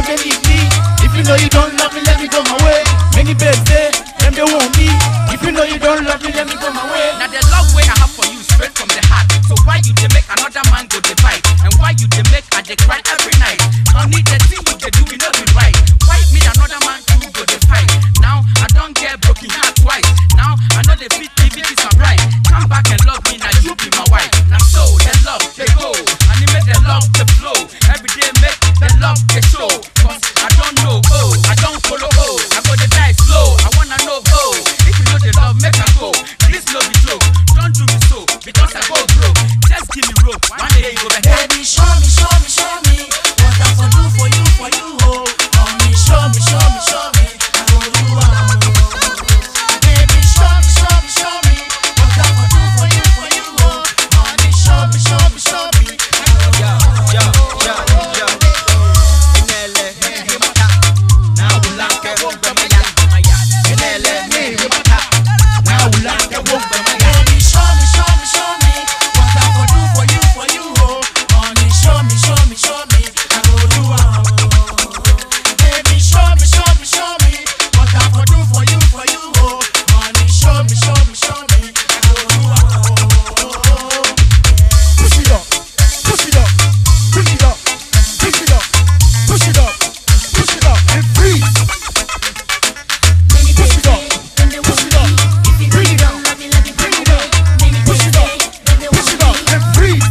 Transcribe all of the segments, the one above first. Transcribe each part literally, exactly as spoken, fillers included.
they need me. If you know you don't love me, let me go my way. Many babes there, them they want me. If you know you don't love me, let me go my way. Now the love way I have for you straight from the heart. So why you they make another man go to fight? And why you they make I they cry every night? I need the thing you they do, you know me right. Why me another man to go to fight? Now I don't get broken heart twice. Now I know the fit T V is my bride. Come back and love me, now you be my wife. Now so the love they go, and you make the love the flow. Every day make the love the show. Cause I don't know, oh, I don't follow, oh. I go to die slow, I wanna know, oh. If you know the love, make I go. This love be slow, don't do me so, because I go broke. Just give me rope, one day you go back. Baby, show me, show me, show me what I can do for you, for you, oh. Honey, show me, show me, show me I go do what I want. Baby, show me, show me, show me what I can do for you, for you, oh. Honey, show me, show me, show me I go do what I want. Yo, yo, yo, Inele, now we like it, won't be Maya. Inele, now we like it, won't be Maya. Baby, show me, show me, show me what I can do for you, for you, oh. Honey, show me, show me, show me I go do what I want. Baby, show me, show me, show me what I can do for you, for you, oh. Honey, show me, show me, show me I go do what I want. Push it up, push it up, push it up, push it up, push it up, push it up, and freeze. Push it up, push it up, bring it up, bring it up, push it up, push it up, and freeze.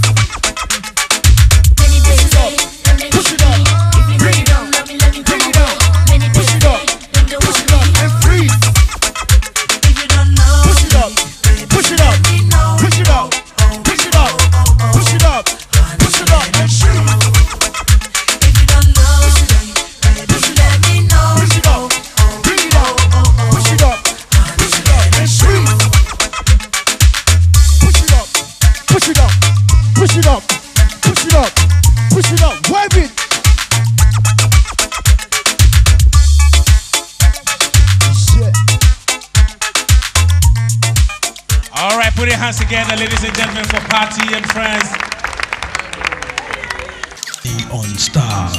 Push it up, push it up, bring it up, bring it up, push it up, push it up, and freeze. If you don't know, Push it up, push it up, push it up, push it up, push it up, push it up, and freeze. if you don't know, Push it up, let me know. push it up, bring it up, push it up, push it up, and freeze. Push it up, push it up, push it up, push it up, push it up, wipe it. Shit. All right, put your hands together, ladies and gentlemen, for Party and Friends. The On Star.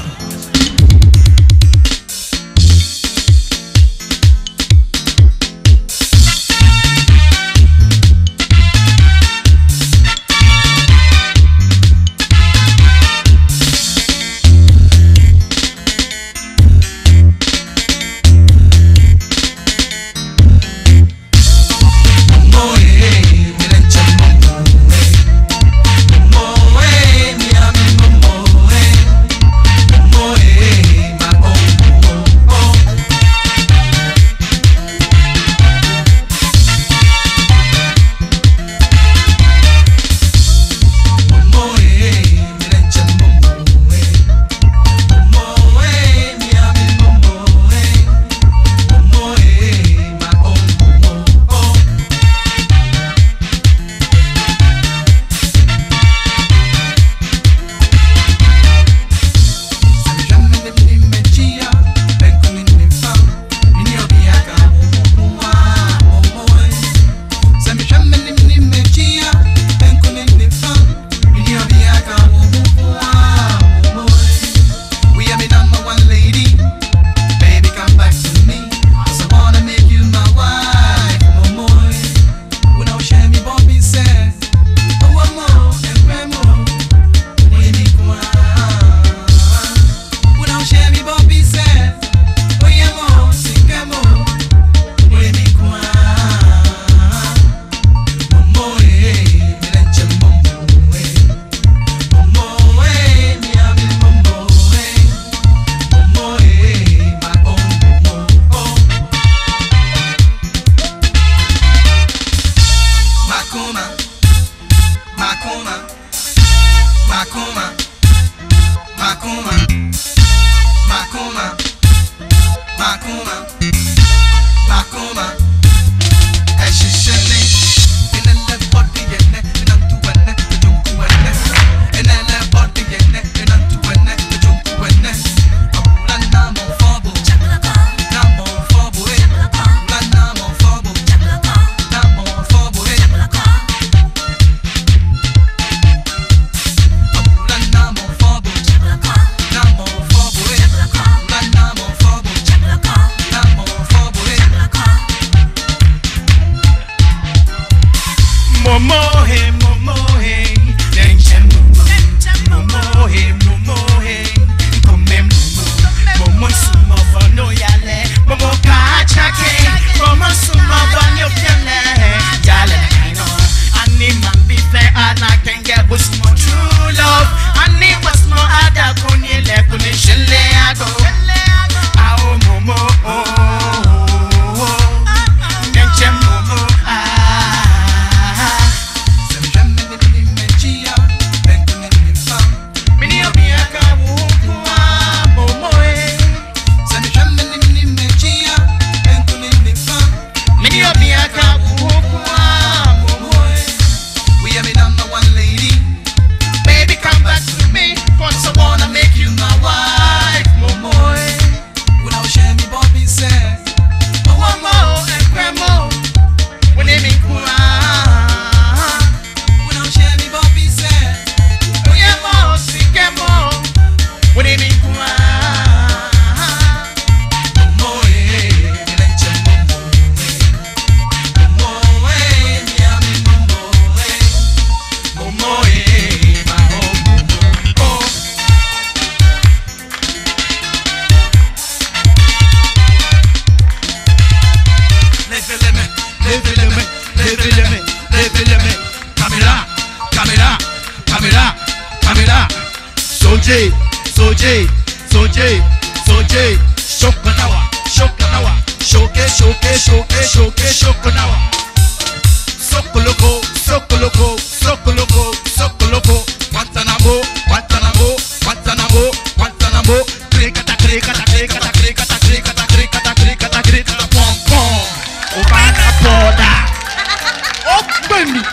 Soje, soje, soje, soje. Shokanawa, shokanawa, shoke, shoke, shoke, shoke, shokanawa. Sokoloko, sokoloko, sokoloko, sokoloko. Guantanamo, Guantanamo, Guantanamo, Guantanamo. Krikata, krikata, krikata, krikata, krikata, krikata, krikata, krikata, pom pom. Obana poda. Open me.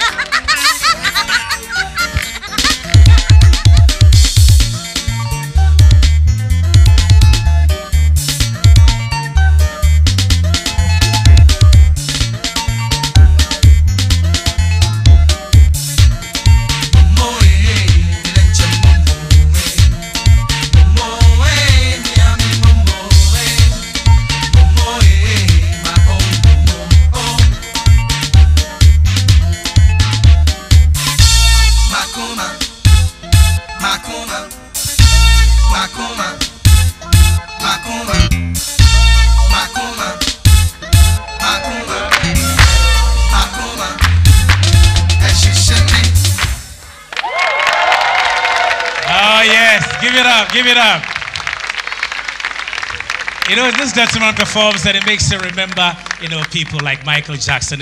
Give it up, give it up. You know, this gentleman performs and it makes you remember, you know, people like Michael Jackson.